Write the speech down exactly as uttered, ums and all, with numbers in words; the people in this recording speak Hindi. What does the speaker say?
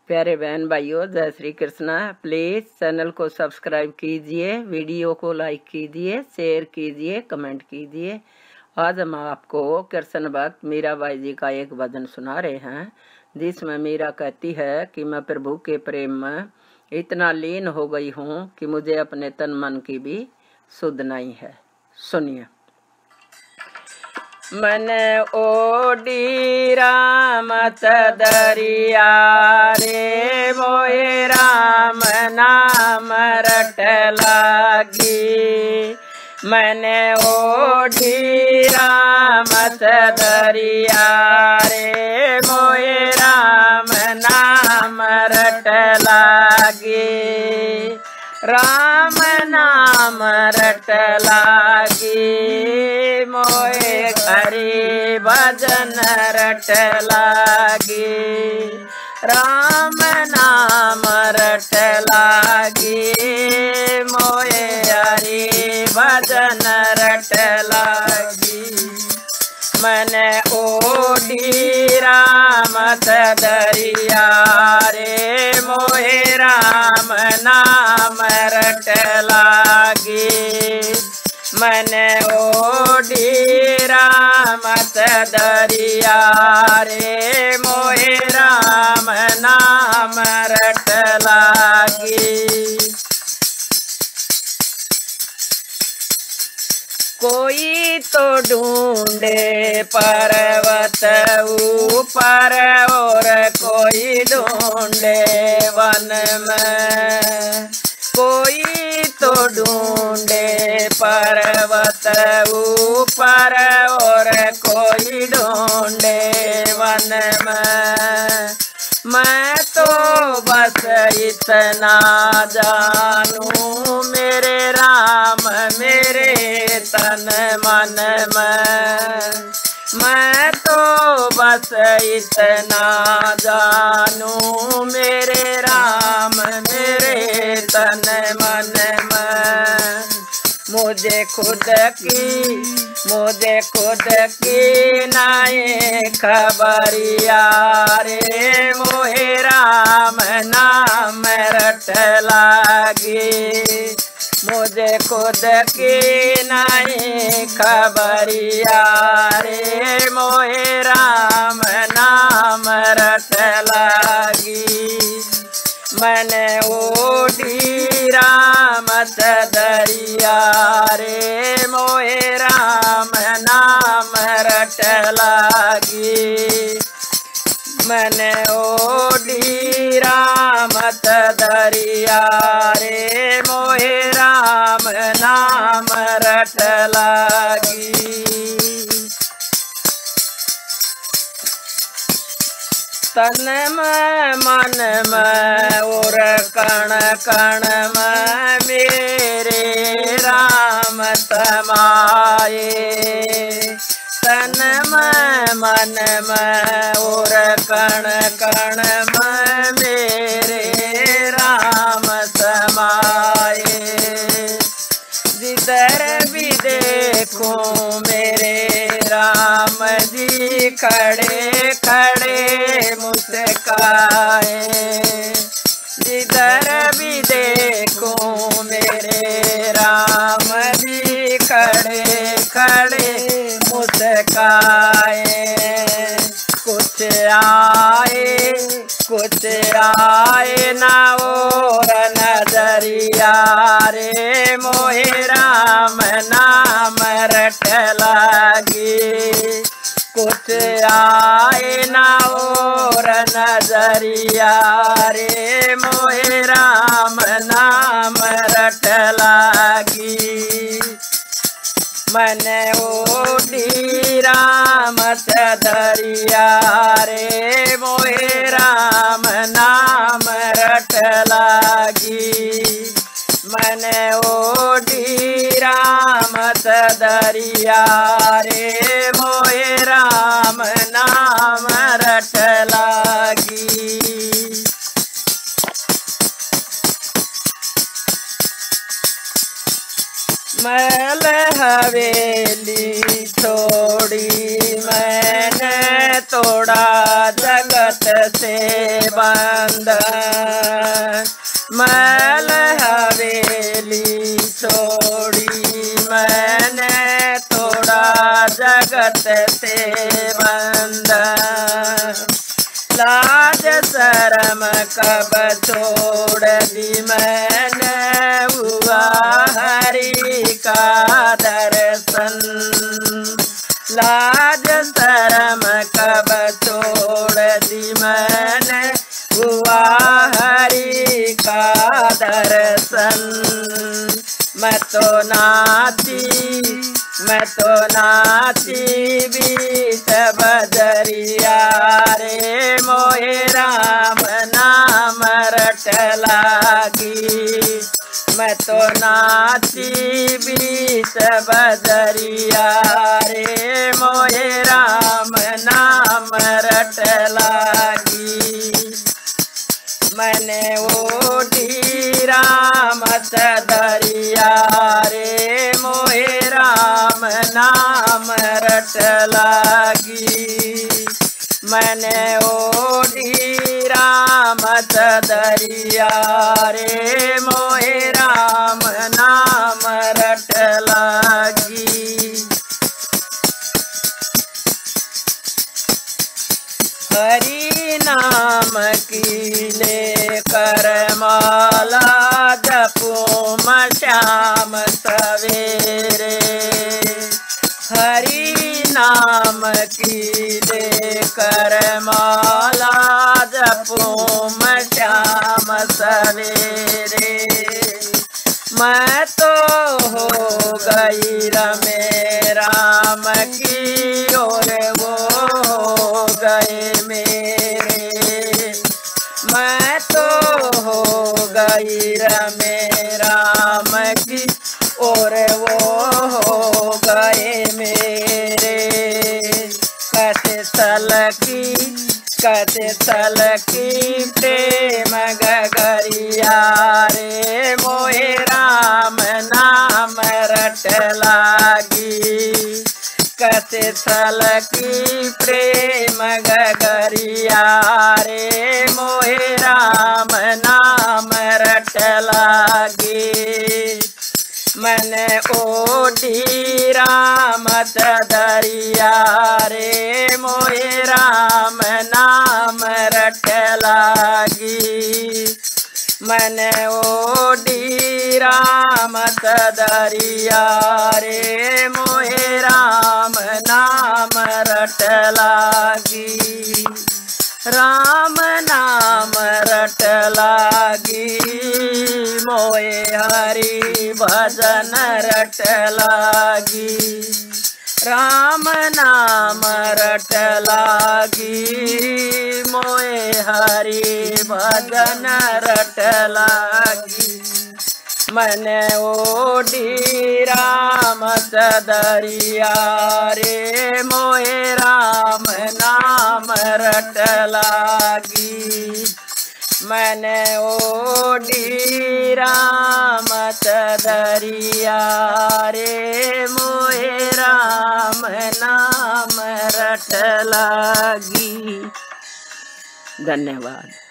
प्यारे बहन भाइयों, जय श्री कृष्णा। प्लीज़ चैनल को सब्सक्राइब कीजिए, वीडियो को लाइक कीजिए, शेयर कीजिए, कमेंट कीजिए। आज हम आपको कृष्ण भक्त मीराबाई जी का एक भजन सुना रहे हैं, जिसमें मीरा कहती है कि मैं प्रभु के प्रेम में इतना लीन हो गई हूँ कि मुझे अपने तन मन की भी सुध नहीं है। सुनिए। मन ओडी राम दरिया रे, मोए राम नाम रट लागी। मन ओडी राम दरिया रे, मोए राम नाम रट लागी। राम नाम रट लागी, मोए हरि भजन रट लागी। राम नाम रट लागी, मोए हरि भजन रट लागी। मन ओडी राम दरिया रे, मोए राम नाम रट लागी। मन ओडी राम दरिया रे, मोए राम नाम रट लागी। कोई तो ढूंढे पर्वत ऊपर और कोई ढूंढे वन में। कोई तो ढूंढे पर्वत ऊपर और कोई ढूंढे वन में। मैं तो बस इतना जानूं, मेरे राम मेरे तन मन में। मैं तो बस इतना जानूं, मेरे राम मेरे तन मन में। मुझे खुद की मुझे खुद की नाए खबरिया रे, मोहे राम नाम रट लागी। मुझे खुद की नाई खबरिया रे, मोहे राम नाम रट लागी। मन ओडी राम दरिया रे, मोहे राम नाम रट लागी। मन ओडी राम दरिया रे, मोहे राम नाम रट लागी। तन में मन में और कण कण में मेरे राम समाये। तन में मन में और कण कण में मेरे राम समाये। जिधर भी देखूं मेरे राम जी खड़े खड़े मुस्काए। जिधर भी देखूं मेरे राम जी खड़े खड़े मुस्काए। कुछ आए कुछ आए ना और नजरिया रे, मोहे राम नाम रट लागी। कुछ आए ना और नजरिया रे, मोहे राम नाम रट लागी। मन ओडी राम दरिया रे, मोहे राम नाम रट लागी। मन ओडी राम दरिया रे, मोहे राम नाम रट लागी। मैल हवेली छोड़ी मैंने तोड़ा जगत से बंधन। महल हवेली छोड़ी मैंने तोड़ा जगत से बंधन। लाज शर्म कब छोड़ दी मैंने, हुआ हरि का दर्शन। लाज शर्म कब छोड़ दी मैंने, हुआ हरि का दर्शन। मैं तो नाची मैं तो नाची बीच बजरिया रे, मोहे राम नाम रट लागी। मैं तो नाची बीच बजरिया रे, मोहे राम नाम रट लागी। मैंने ओढ़ी राम चदरिया रे, मोहे राम नाम रट लागी। मैंने ओढ़ी राम चदरिया रे, मोहे राम नाम रट लागी। हरि नाम की लेकर माला जपूं मैं श्याम सवेरे। हरि नाम की लेकर माला जपूं मैं श्याम सवेरे। मैं तो हो गई रमे राम की और वो हो गए मेरे। मैं तो हो गई रमे राम की और वो हो गए मेरे। कैसे सलकी कैसे सलकी प्रेम गगरिया रे, मोहे राम नाम रट लागी। कैसे सलकी प्रेम गगरिया रे, मोहे राम नाम रट लागी। मैंने ओढ़ी राम चदरिया रे, मोहे राम नाम रट लागी। मैंने ओढ़ी राम चदरिया रे, मोहे राम नाम रट लागी। राम नाम रट लागी, मोहे हरि भजन रट लागी। राम नाम रट लागी, मोहे हरि भजन रट लागी। मैंने ओढ़ी राम चदरिया रे, मोहे राम नाम रट लागी। मैंने ओढ़ी राम चदरिया रे, मोहे राम नाम रट लागी। धन्यवाद।